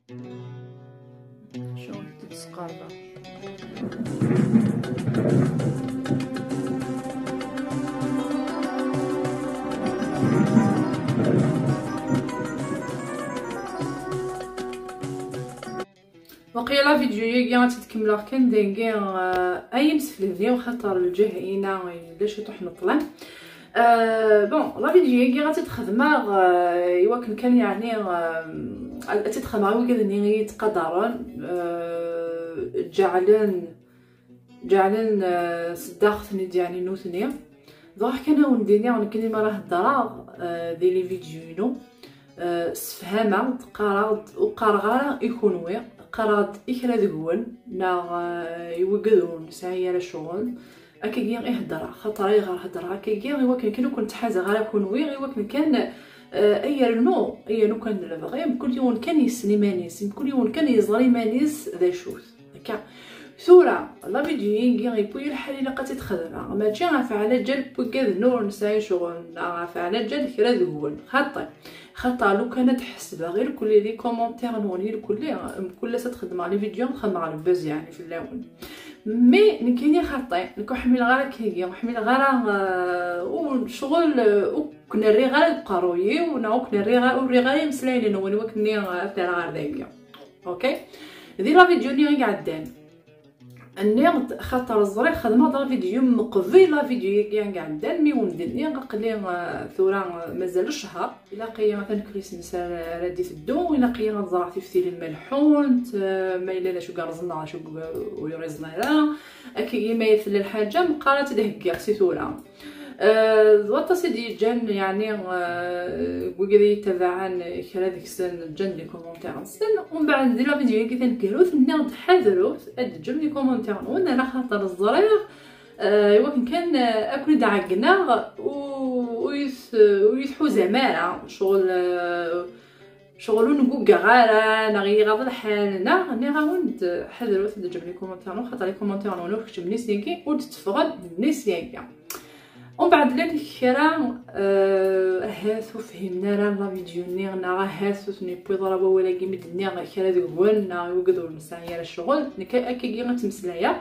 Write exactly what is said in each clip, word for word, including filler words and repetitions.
شو تتسقاربه وقيلا فيديو يجي غتكمل كان داير اي مسفل ديال خاطر الجهينه الا شي طحن طلع. أه بون لا فيديو يجي غتخدمها ايوا كان كان يعني أه تتخدم غير كذا يتقدرن أه جعلن جعلن أه صداختني يعني نوثني ضاح كان ونديني انا كني ما راه الدراغ أه ديال لي فيديو أه سفهمه تقارض وقرغره يكونوا قراد إكرا دقون نا يوقدون ساعية للشغل أكيد يهدر خاطر يغير هدر أكيد إوا كان كانوا كنت حاجة غير كون ويغ إوا كان كان أي نو أي نو كان البغي كل يوم كان يسني مانيس كل يوم كان يزغري مانيس ذا شوث هكا ثورة لا فيديو يجي يبوي الحالي لقات تخدم ما جا فعلا جال بوكاد نور نساي شغل فعلا جال كرا دقون خاطر خاطر لو كانت تحسبها غير كل لي كومونتير نوري كل كل تخدم على فيديو نخدم على البوز يعني في اللون مي نكيني خاطي نكون حمل غير كيجي وحمل غير وشغل وكنا ري غير القروي وناو كنا ري غير وري غير مسلاين نوني وكني اثر غير دايا اوكي دي لا فيديو اللي قاعدين اني خاطر الزري خدمه دار فيديو مقبل لا فيديو كاع قاعد مي وندني قلي ثوره مازال شهر الا قيا مثلا كريسمس رادي تدو الا قيا نزرع في فتيل الملحون ما الا لا شو قرزنا شو ويرزنا لا اكي ما يثل الحاجه مقاله تدهكي سي ثوره زوات سيدي جان يعني وقدي تبعان كرا ديك السن جان لي كومونتير السن ومن بعد ندير لا فيديو كي تنكرو ثني تحذروا ادجم لي كومونتير وانا على خاطر الزرير ايوا كان اكل دعقنا ويث ويثحو زمانه شغل شغل نقول غاره نغي غاض الحال نا ني غاوند حذروا تدجم لي كومونتير خاطر لي كومونتير نو كتب نيسيكي وتتفقد نيسيكي ومن بعد لك كرا أه هاثو فهمنا راه لا فيديو ني نا هاثو ني بو ضربه ولا كيما دنيا غير كرا دغون نا يوقدوا نسايا الشغل نكا اكي غتمسلايا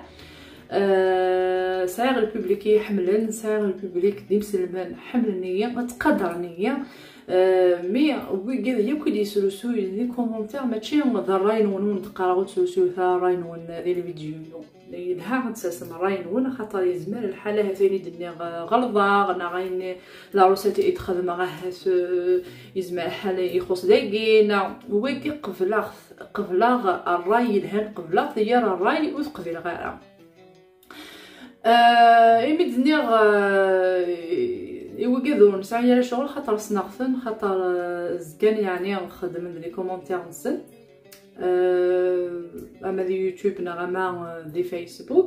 أه سايغ البوبليك يحملن سايغ البوبليك ديم سلمان حمل نيه متقدر نيه أه مي وكذا ياكل يسلسو لي كومونتير ماشي ضراين ونون تقراو تسلسو ثا راين ون ديال الفيديو لها غتساسم راين ون خاطر يزمر الحاله هذيني دنيا غلظه غنا غاين لا روساتي يتخدم غاهس يزمر الحاله يخص داكينا وكي قفلا قفلا الراي الهان قفلا ثيار الراي وتقفل غيره اه يمد دنيا يوقدوا نسعي على شغل خاطر سنغثن خاطر زكان يعني نخدم لي كومونتير نسن أه اما دي يوتيوب نغما دي فيسبوك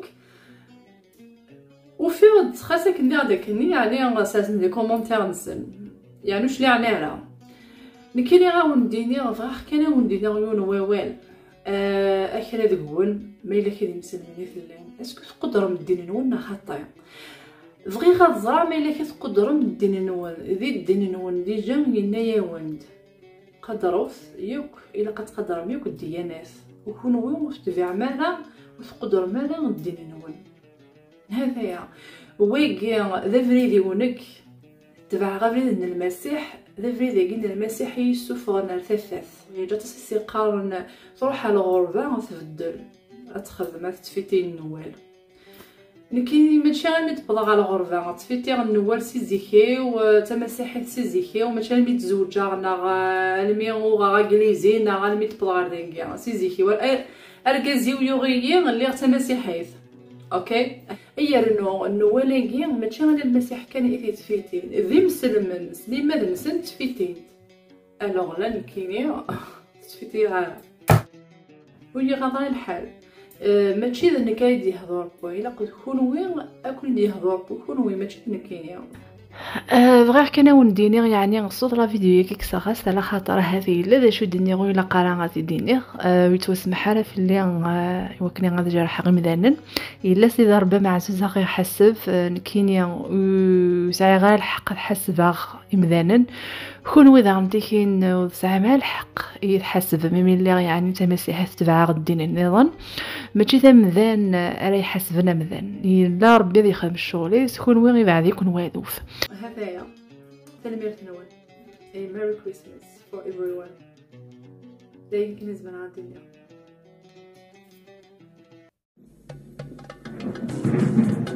وفي خاصك ندير داك ني يعني اساس دي كومونتير نسن يعني واش لي يعني راه نكيني غا ونديني فراح كان ونديني يون ويوال ا اخر دغون ما الا كيدي مسلمني في الليل اسكو تقدروا مديني نون خطا فغي غتزرع ما الا كتقدروا مديني نون ذي الدين نون ديجا ينايا وند قدروث يوك الا كتقدر ميوك الديانات وكونوا ويوم في عماله وتقدر مالا الدين نون هذايا ويكي ذا فريدي ونك تبع غفريد المسيح ذا فريدي كين المسيح يسوفغ نرثثث جات سي قارن تروح على الغربه وتبدل اتخدم تفيتي النوال لكن ماشي غير متبدا على الغربه تفيتي النوال سي زيكي وتمسيحي سي زيكي وماشي غير متزوجه نا المي وغا انجليزي نا غير متبدا غير دينكي سي زيكي اركازي ويوغيي اللي تمسيحيت اوكي اي رنو النواليكي ماشي غير المسيح كان يثي تفيتين ذي مسلمن سليمه المسن تفيتين الوغ لا نكيني تفيتي غير ويلي غدا الحال أه ماشي ذا نكايد يهضر بو الا قد كونوا اكل يهضر بو كونوا ماشي نكيني أه بغير كان ونديني يعني نصوت لا فيديو كيك ساغاس على خاطر هذه لا شو ديني غير لا قرا غادي ديني أه ويتوسمح على في اللي أه وكني غادي جرح غمدانن الا سي ضربه مع زوز غير حسب أه نكيني وساي غير الحق حسبها إمذانا كون وإذا عمتي كاين وتسعى مع الحق يتحسب ميمي اللي يعني تمسيحات تبع غدين النظام ماشي تمذان راه يحسبنا مذان لا ربي غادي يخدم الشغل تكون وين بعد يكون واذوف. هذايا تلميرت نوال اي ميري كريسماس فور ايفريون دايما كنزبن على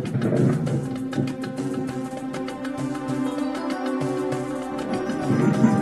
الدنيا.